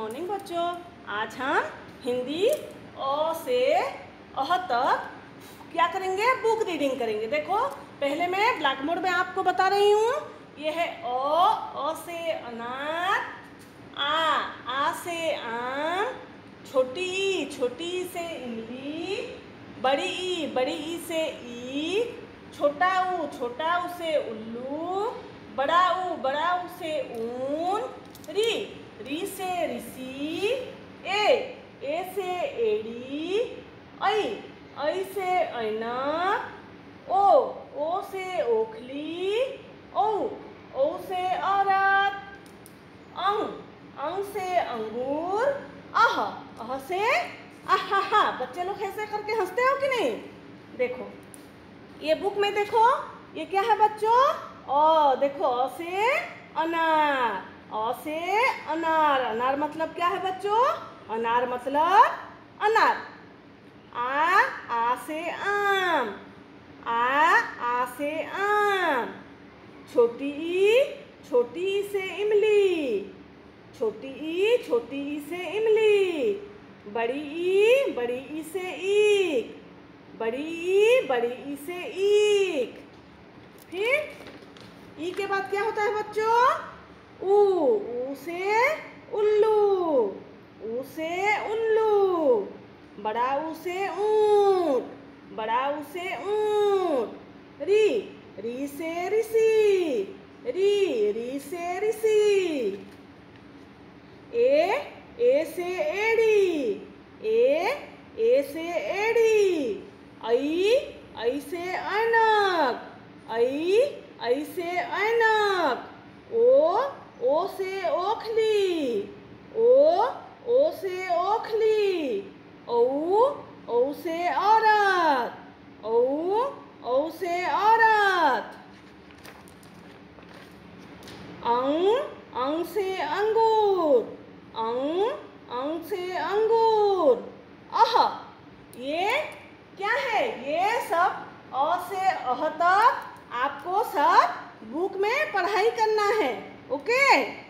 Morning बच्चों। आज हम हिंदी अ से अह तक क्या करेंगे, बुक रीडिंग करेंगे। देखो पहले मैं ब्लैक बोर्ड में आपको बता रही हूँ। ये है अ से अनार, आ से आम, छोटी ई से इमली, बड़ी ई से ई, छोटा ऊ से उल्लू, बड़ा ऊ से ऊन, री से ऋषि, ए से एड़ी, ऐ से ऐनक, ओ से ओखली, औ से औरत, अंग से अंगूर, अह से आहा। बच्चे लोग ऐसे करके हंसते हो कि नहीं? देखो ये बुक में देखो, ये क्या है बच्चों? देखो अ से अनार, अ से अनार। अनार मतलब क्या है बच्चों? अनार मतलब अनार। आ से आम, आ से आम। छोटी ई से इमली, छोटी ई से इमली। बड़ी ई से ईख, बड़ी ई से ईख। फिर ई के बाद क्या होता है बच्चों? ऊ से उल्लू, ऊ से उल्लू। बड़ा ऊ से ऊंट, बड़ा ऊ से ऊंट। री से ऋषि, री से ऋषि। ए से एड़ी, ए से एड़ी। ऐ से ऐनक, ऐ से ऐनक। ओ से ओखली, ओ से ओखली। औ से औरत, औ से औरत। अंग से अंगूर, अंग से अंगूर। ये क्या है? ये सब अ से अह तक आपको सब बुक में पढ़ाई करना है। ओके।